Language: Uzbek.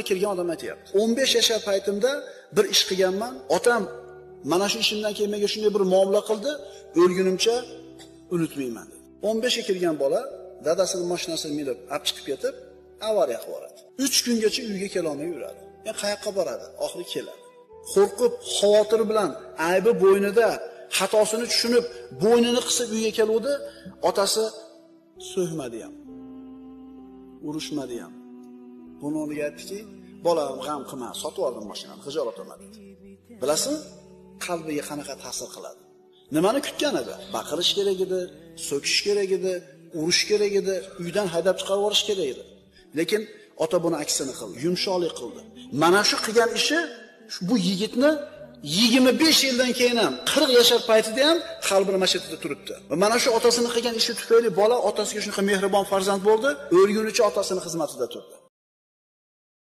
haqida kelgan odam aytayapti. 15 yashar paytimda bir ish qilganman. Otam mana shu ishimdan keyin menga shunday bir muomala qildi, o'lgunimcha unutmayman dedi. 15 ga kirgan bola dadasining mashinasini minib, olib chiqib ketib, avariya qilib yuboradi. 3 kungacha uyga kela olmay yuradi. Yani qayoqqa boradi? Oxiri keladi. Qo'rqib, xavotir bilan aybi bo'ynida, xatosini tushunib, bo'ynini qisib uyga keluvdi. Otasi so'hmadi ham. Urushmadi ham. Buni o'rniga aytdiki, bolam g'am qilma, sotib oldim mashinani, xijolat olmadi. Bilasizmi? Qalbiga qanaqa ta'sir qiladi. Nimani kutgan edi? Baqirish kerak edi, so'kish kerak edi, urush kerak edi, uydan haydab chiqarib yuborish kerak edi. Lekin ota buni aksini qildi, yumshoqlik qildi. Mana shu qilgan ishi bu yigitni 25 yildan keyin ham 40 yashar paytida ham qalbini mashaqqatida turibdi. Va mana shu otasini qilgan ishi tufayli bola otasiga shunaqa mehribon farzand bo'ldi, o'lgunicha otasini xizmatida turdi.